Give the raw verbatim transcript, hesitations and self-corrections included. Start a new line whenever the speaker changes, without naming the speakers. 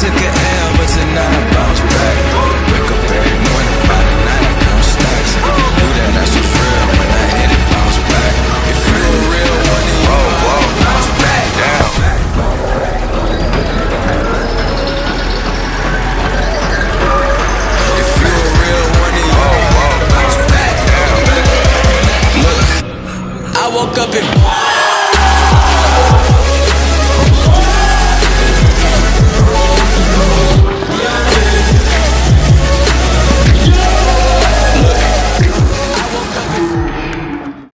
took an L, but tonight I bounce back. Wake up every morning, by the night I count stacks. Knew that that's what's real when I hit it, bounce back. If you a real one, then you know I bounce back. Down. If you a real one, then you know I bounce back. Look, I woke up in